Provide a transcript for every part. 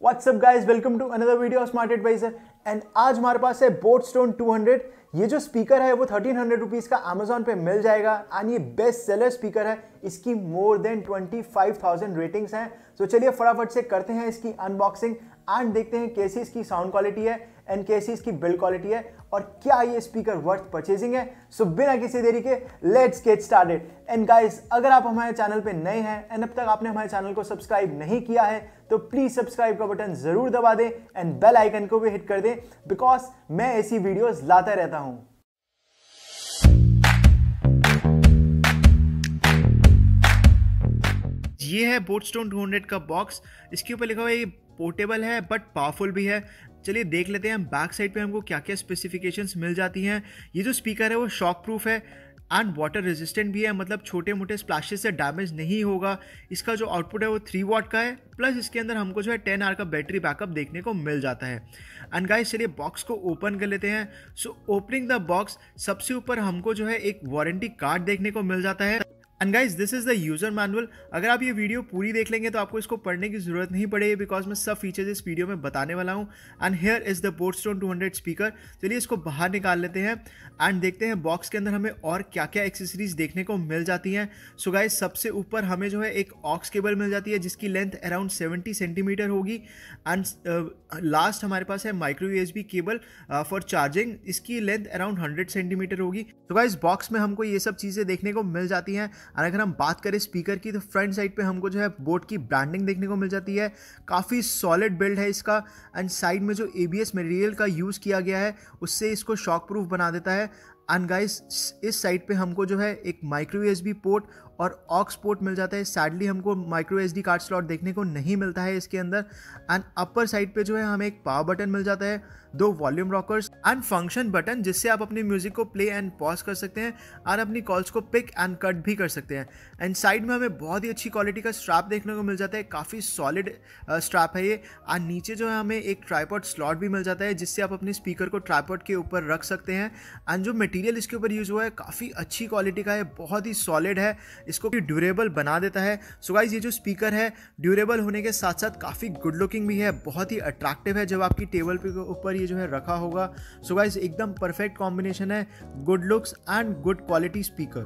WhatsApp guys, welcome to another video of smart advisor. And आज हमारे पास है बोटस्टोन 200। ये जो स्पीकर है वो 1300 रुपीज़ का अमेजोन पे मिल जाएगा एंड ये बेस्ट सेलर स्पीकर है। इसकी मोर देन 25,000 रेटिंग्स हैं। तो चलिए फटाफट से करते हैं इसकी अनबॉक्सिंग एंड देखते हैं कैसी इसकी साउंड क्वालिटी है एंड कैसी इसकी बिल्ड क्वालिटी है और क्या ये स्पीकर वर्थ परचेजिंग है। सो बिना किसी देरी के let's get started. And guys, अगर आप हमारे चैनल पे नए हैं एंड अब तक आपने हमारे चैनल को सब्सक्राइब नहीं किया है तो प्लीज सब्सक्राइब का बटन जरूर दबा दें एंड बेल आइकन को भी हिट कर दें, बिकॉज मैं ऐसी वीडियोस लाता रहता हूं। ये है बोटस्टोन 200 का बॉक्स। इसके ऊपर लिखा हुआ है ये पोर्टेबल है बट पावरफुल भी है। चलिए देख लेते हैं हम बैक साइड पे हमको क्या क्या स्पेसिफिकेशंस मिल जाती हैं। ये जो स्पीकर है वो शॉक प्रूफ है एंड वाटर रेजिस्टेंट भी है, मतलब छोटे मोटे स्प्लैशेस से डैमेज नहीं होगा। इसका जो आउटपुट है वो 3 वाट का है, प्लस इसके अंदर हमको जो है 10 आवर का बैटरी बैकअप देखने को मिल जाता है। एंड गाइस चलिए बॉक्स को ओपन कर लेते हैं। सो ओपनिंग द बॉक्स, सबसे ऊपर हमको जो है एक वारंटी कार्ड देखने को मिल जाता है। And guys this is the user manual. अगर आप ये वीडियो पूरी देख लेंगे तो आपको इसको पढ़ने की जरूरत नहीं पड़ेगी, बिकॉज मैं सब फीचर्स इस वीडियो में बताने वाला हूँ। And here is the बोटस्टोन 200 speaker. चलिए इसको बाहर निकाल लेते हैं एंड देखते हैं बॉक्स के अंदर हमें और क्या क्या एक्सेसरीज देखने को मिल जाती हैं। सो गाइज सबसे ऊपर हमें जो है एक ऑक्स केबल मिल जाती है जिसकी लेंथ अराउंड 70 सेंटीमीटर होगी। एंड लास्ट हमारे पास है micro USB cable for charging. इसकी लेंथ अराउंड 100 सेंटीमीटर होगी। तो गाइज बॉक्स में हमको ये सब चीज़ें देखने को मिल जाती हैं। और अगर हम बात करें स्पीकर की तो फ्रंट साइड पे हमको जो है बोट की ब्रांडिंग देखने को मिल जाती है। काफ़ी सॉलिड बिल्ड है इसका। एंड साइड में जो ABS मटेरियल का यूज़ किया गया है उससे इसको शॉक प्रूफ बना देता है। एंड गाइस इस साइड पे हमको जो है एक माइक्रो USB पोर्ट और ऑक्स पोर्ट मिल जाता है। सैडली हमको माइक्रो SD कार्ड स्लॉट देखने को नहीं मिलता है इसके अंदर। एंड अपर साइड पे जो है हमें एक पावर बटन मिल जाता है, 2 volume rockers and function button जिससे आप अपनी म्यूजिक को प्ले एंड पॉज कर सकते हैं और अपनी कॉल्स को पिक एंड कट भी कर सकते हैं। एंड साइड में हमें बहुत ही अच्छी क्वालिटी का स्ट्रैप देखने को मिल जाता है, काफ़ी सॉलिड स्ट्रैप है ये। और नीचे जो है हमें एक ट्राइपॉड स्लॉट भी मिल जाता है जिससे आप अपने स्पीकर को ट्राइपॉड के ऊपर रख सकते हैं। एंड जो मटेरियल इसके ऊपर यूज हुआ है काफ़ी अच्छी क्वालिटी का है, बहुत ही सॉलिड है, इसको भी ड्यूरेबल बना देता है। सो गाइस ये जो स्पीकर है ड्यूरेबल होने के साथ साथ काफ़ी गुड लुकिंग भी है, बहुत ही अट्रैक्टिव है जब आपकी टेबल के ऊपर ये जो है रखा होगा। सो गाइस एकदम परफेक्ट कॉम्बिनेशन है, good looks and good quality speaker.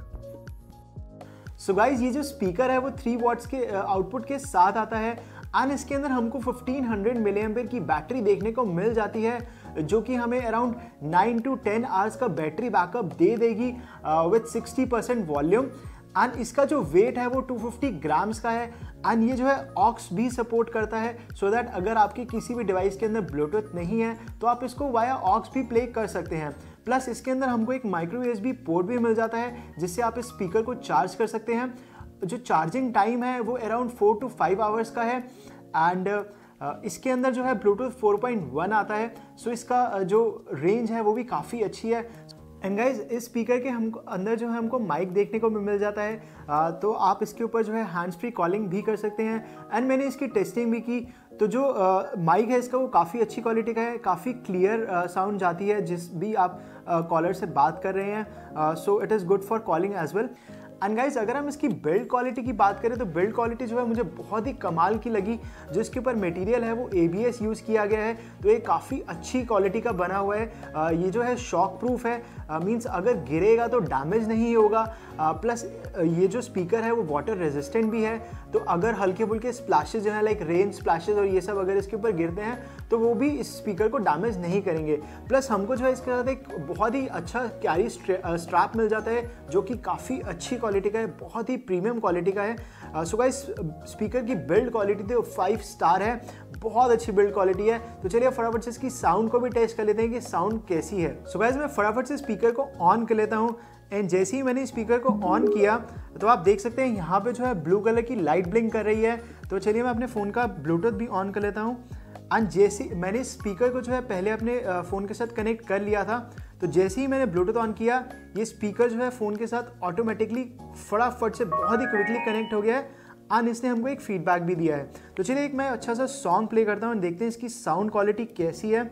So guys ये जो स्पीकर है वो 3 वॉट्स के आउटपुट के साथ आता है एंड इसके अंदर हमको 1500 मिली एम्पेयर की बैटरी देखने को मिल जाती है, जो कि हमें अराउंड 9 to 10 आवर्स का बैटरी बैकअप दे देगी विथ 60% वॉल्यूम। एंड इसका जो वेट है वो 250 ग्राम्स का है। एंड ये जो है ऑक्स भी सपोर्ट करता है, सो दैट अगर आपकी किसी भी डिवाइस के अंदर ब्लूटूथ नहीं है तो आप इसको वाया ऑक्स भी प्ले कर सकते हैं। प्लस इसके अंदर हमको एक माइक्रो USB पोर्ट भी मिल जाता है जिससे आप इस स्पीकर को चार्ज कर सकते हैं। जो चार्जिंग टाइम है वो अराउंड 4 to 5 आवर्स का है। एंड इसके अंदर जो है ब्लूटूथ 4.1 आता है, सो इसका जो रेंज है वो भी काफ़ी अच्छी है। एंड गाइज इस स्पीकर के हमको अंदर जो है हमको माइक देखने को मिल जाता है, तो आप इसके ऊपर जो है हैंड्स फ्री कॉलिंग भी कर सकते हैं। एंड मैंने इसकी टेस्टिंग भी की तो जो माइक है इसका वो काफ़ी अच्छी क्वालिटी का है, काफ़ी क्लियर साउंड जाती है जिस भी आप कॉलर से बात कर रहे हैं। So it is good for calling as well. And guys अगर हम इसकी बिल्ड क्वालिटी की बात करें तो बिल्ड क्वालिटी जो है मुझे बहुत ही कमाल की लगी। जो इसके ऊपर मटेरियल है वो ABS यूज़ किया गया है, तो ये काफ़ी अच्छी क्वालिटी का बना हुआ है। ये जो है शॉक प्रूफ है, मींस अगर गिरेगा तो डैमेज नहीं होगा। प्लस ये जो स्पीकर है वो वाटर रेजिस्टेंट भी है, तो अगर हल्के फुल्के स्प्लैशेज जो है लाइक रेन स्प्लैशेज और ये सब अगर इसके ऊपर गिरते हैं तो वो भी इस स्पीकर को डैमेज नहीं करेंगे। प्लस हमको जो है इसके साथ एक बहुत ही अच्छा कैरी स्ट्रैप मिल जाता है जो कि काफ़ी अच्छी क्वालिटी का है, बहुत ही प्रीमियम क्वालिटी का है। सो गाइस स्पीकर की बिल्ड क्वालिटी तो 5 स्टार है, बहुत अच्छी बिल्ड क्वालिटी है। तो चलिए फटाफट से इसकी साउंड को भी टेस्ट कर लेते हैं कि साउंड कैसी है। सो गाइस मैं फटाफट से स्पीकर को ऑन कर लेता हूँ। एंड जैसे ही मैंने स्पीकर को ऑन किया तो आप देख सकते हैं यहाँ पे जो है ब्लू कलर की लाइट ब्लिंक कर रही है। तो चलिए मैं अपने फ़ोन का ब्लूटूथ भी ऑन कर लेता हूँ। एंड जैसे मैंने स्पीकर को जो है पहले अपने फ़ोन के साथ कनेक्ट कर लिया था, तो जैसे ही मैंने ब्लूटूथ ऑन किया ये स्पीकर जो है फ़ोन के साथ ऑटोमेटिकली फटाफट से बहुत ही क्विकली कनेक्ट हो गया है एंड इसने हमको एक फीडबैक भी दिया है। तो चलिए एक मैं अच्छा सा सॉन्ग प्ले करता हूँ, देखते हैं इसकी साउंड क्वालिटी कैसी है।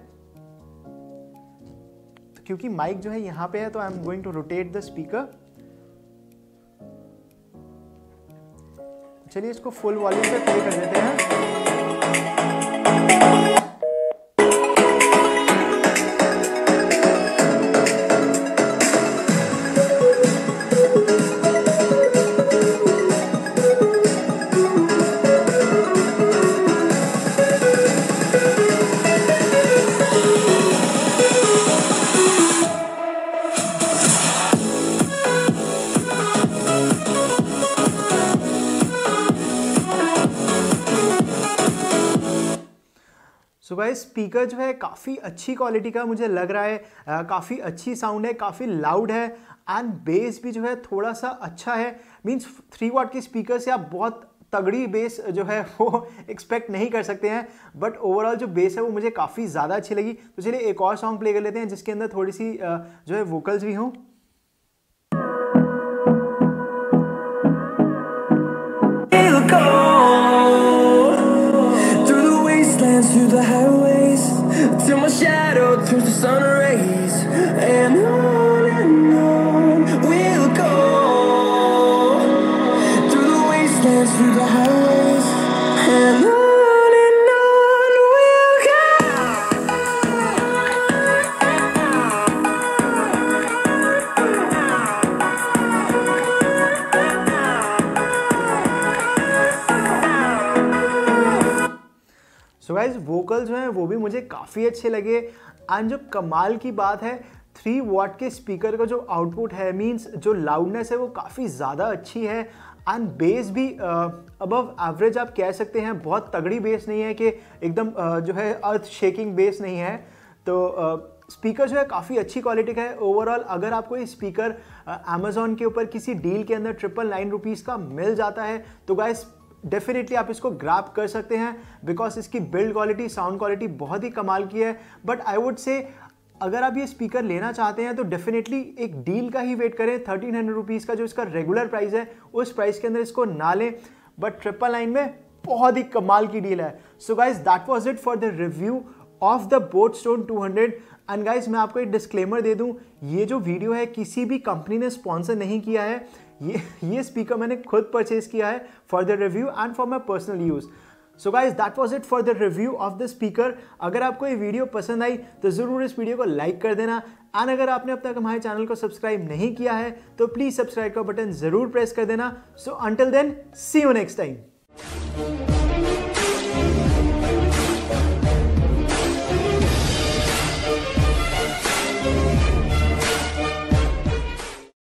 तो क्योंकि माइक जो है यहाँ पे है तो I am going to rotate the speaker. चलिए इसको फुल वॉल्यूम पे प्ले कर देते हैं। सो गाइस स्पीकर जो है काफ़ी अच्छी क्वालिटी का मुझे लग रहा है, काफ़ी अच्छी साउंड है, काफ़ी लाउड है एंड बेस भी जो है थोड़ा सा अच्छा है। मींस 3 वाट के स्पीकर से आप बहुत तगड़ी बेस जो है वो एक्सपेक्ट नहीं कर सकते हैं, बट ओवरऑल जो बेस है वो मुझे काफ़ी ज़्यादा अच्छी लगी। तो चलिए एक और सॉन्ग प्ले कर लेते हैं जिसके अंदर थोड़ी सी जो है वोकल्स भी हों। Through the highways till my shadow turns to sun rays, and on we'll go through the wastelands, through the highways, and on we'll go. So guys vocal जो हैं वो भी मुझे काफ़ी अच्छे लगे एंड जो कमाल की बात है 3 वाट के स्पीकर का जो आउटपुट है, मींस जो लाउडनेस है वो काफ़ी ज़्यादा अच्छी है एंड बेस भी अबव एवरेज आप कह सकते हैं। बहुत तगड़ी बेस नहीं है कि एकदम जो है अर्थ शेकिंग बेस नहीं है। तो स्पीकर जो है काफ़ी अच्छी क्वालिटी का है ओवरऑल। अगर आपको ये स्पीकर अमेजोन के ऊपर किसी डील के अंदर 999 रुपीज़ का मिल जाता है तो गाइस डेफिनेटली आप इसको ग्रैब कर सकते हैं, बिकॉज इसकी बिल्ड क्वालिटी, साउंड क्वालिटी बहुत ही कमाल की है। बट आई वुड से अगर आप ये स्पीकर लेना चाहते हैं तो डेफिनेटली एक डील का ही वेट करें। 1300 रुपीज़ का जो इसका रेगुलर प्राइस है उस प्राइस के अंदर इसको ना लें, बट 999 में बहुत ही कमाल की डील है। So guys that was it for the review of the बोटस्टोन 200। And guys मैं आपको एक डिस्क्लेमर दे दूं, ये जो वीडियो है किसी भी कंपनी ने स्पॉन्सर नहीं किया है। ये स्पीकर मैंने खुद परचेज किया है for the review and for my personal use. So guys that was it for the review of the speaker. अगर आपको ये वीडियो पसंद आई तो ज़रूर इस वीडियो को लाइक कर देना एंड अगर आपने अब तक हमारे चैनल को सब्सक्राइब नहीं किया है तो प्लीज़ सब्सक्राइब का बटन ज़रूर प्रेस कर देना। So until then see you next time.